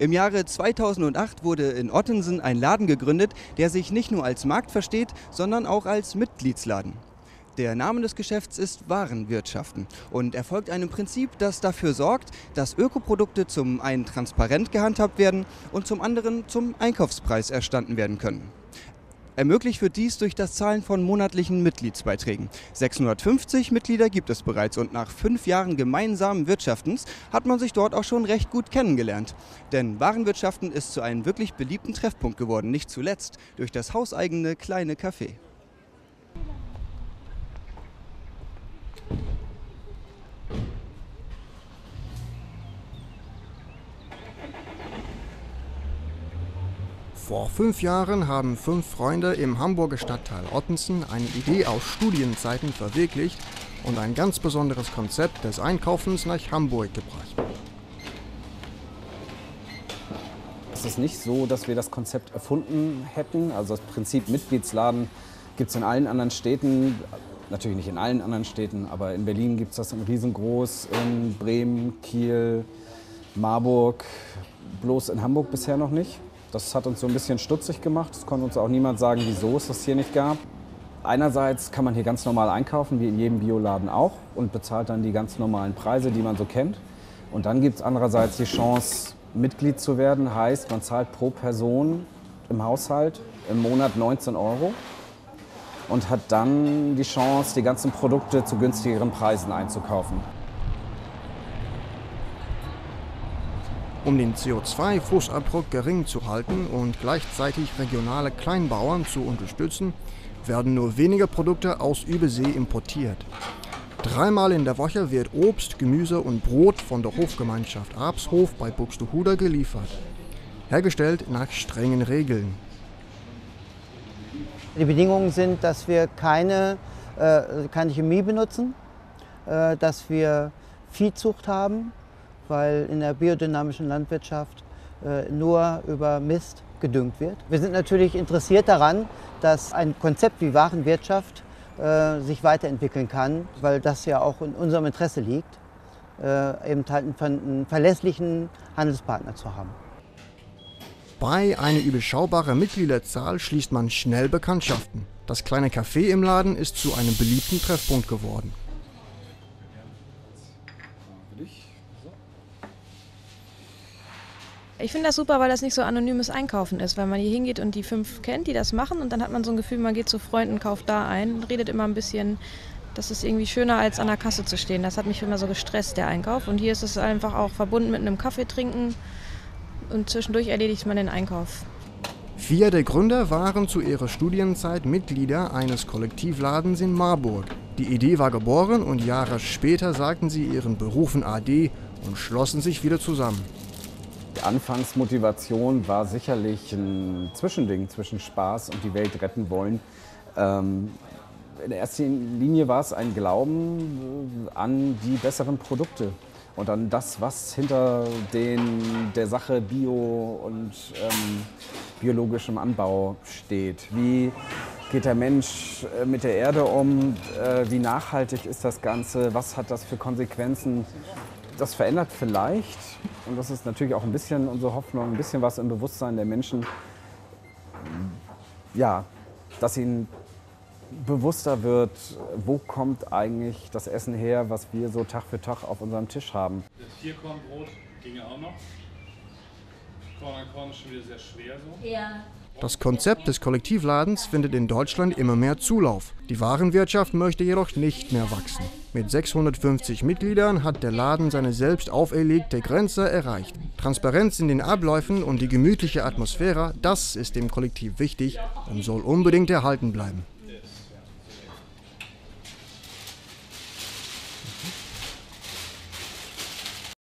Im Jahre 2008 wurde in Ottensen ein Laden gegründet, der sich nicht nur als Markt versteht, sondern auch als Mitgliedsladen. Der Name des Geschäfts ist Warenwirtschaften und er folgt einem Prinzip, das dafür sorgt, dass Ökoprodukte zum einen transparent gehandhabt werden und zum anderen zum Einkaufspreis erstanden werden können. Ermöglicht wird dies durch das Zahlen von monatlichen Mitgliedsbeiträgen. 650 Mitglieder gibt es bereits und nach 5 Jahren gemeinsamen Wirtschaftens hat man sich dort auch schon recht gut kennengelernt. Denn Warenwirtschaften ist zu einem wirklich beliebten Treffpunkt geworden, nicht zuletzt durch das hauseigene kleine Café. Vor 5 Jahren haben 5 Freunde im Hamburger Stadtteil Ottensen eine Idee aus Studienzeiten verwirklicht und ein ganz besonderes Konzept des Einkaufens nach Hamburg gebracht. Es ist nicht so, dass wir das Konzept erfunden hätten. Also das Prinzip Mitgliedsladen gibt es in allen anderen Städten. Natürlich nicht in allen anderen Städten, aber in Berlin gibt es das in riesengroß, in Bremen, Kiel, Marburg, bloß in Hamburg bisher noch nicht. Das hat uns so ein bisschen stutzig gemacht. Es konnte uns auch niemand sagen, wieso es das hier nicht gab. Einerseits kann man hier ganz normal einkaufen, wie in jedem Bioladen auch, und bezahlt dann die ganz normalen Preise, die man so kennt. Und dann gibt es andererseits die Chance, Mitglied zu werden. Heißt, man zahlt pro Person im Haushalt im Monat 19 € und hat dann die Chance, die ganzen Produkte zu günstigeren Preisen einzukaufen. Um den CO2-Fußabdruck gering zu halten und gleichzeitig regionale Kleinbauern zu unterstützen, werden nur wenige Produkte aus Übersee importiert. 3-mal in der Woche wird Obst, Gemüse und Brot von der Hofgemeinschaft Abshof bei Buxtehude geliefert. Hergestellt nach strengen Regeln. Die Bedingungen sind, dass wir keine Chemie benutzen, dass wir Viehzucht haben, weil in der biodynamischen Landwirtschaft nur über Mist gedüngt wird. Wir sind natürlich interessiert daran, dass ein Konzept wie Warenwirtschaft sich weiterentwickeln kann, weil das ja auch in unserem Interesse liegt, eben halt einen verlässlichen Handelspartner zu haben. Bei einer überschaubaren Mitgliederzahl schließt man schnell Bekanntschaften. Das kleine Café im Laden ist zu einem beliebten Treffpunkt geworden. Ich finde das super, weil das nicht so anonymes Einkaufen ist, weil man hier hingeht und die 5 kennt, die das machen, und dann hat man so ein Gefühl, man geht zu Freunden, kauft da ein, redet immer ein bisschen. Das ist irgendwie schöner, als an der Kasse zu stehen. Das hat mich immer so gestresst, der Einkauf. Und hier ist es einfach auch verbunden mit einem Kaffee trinken und zwischendurch erledigt man den Einkauf. 4 der Gründer waren zu ihrer Studienzeit Mitglieder eines Kollektivladens in Marburg. Die Idee war geboren und Jahre später sagten sie ihren Berufen Ade und schlossen sich wieder zusammen. Die Anfangsmotivation war sicherlich ein Zwischending zwischen Spaß und die Welt retten wollen. In erster Linie war es ein Glauben an die besseren Produkte und an das, was hinter der Sache Bio und biologischem Anbau steht. Wie geht der Mensch mit der Erde um? Wie nachhaltig ist das Ganze? Was hat das für Konsequenzen? Das verändert vielleicht, und das ist natürlich auch ein bisschen unsere Hoffnung, ein bisschen was im Bewusstsein der Menschen, ja, dass ihnen bewusster wird, wo kommt eigentlich das Essen her, was wir so Tag für Tag auf unserem Tisch haben. Das Vierkornbrot ginge auch noch. Korn an Korn ist schon wieder sehr schwer so. Ja. Das Konzept des Kollektivladens findet in Deutschland immer mehr Zulauf. Die Warenwirtschaft möchte jedoch nicht mehr wachsen. Mit 650 Mitgliedern hat der Laden seine selbst auferlegte Grenze erreicht. Transparenz in den Abläufen und die gemütliche Atmosphäre, das ist dem Kollektiv wichtig und soll unbedingt erhalten bleiben.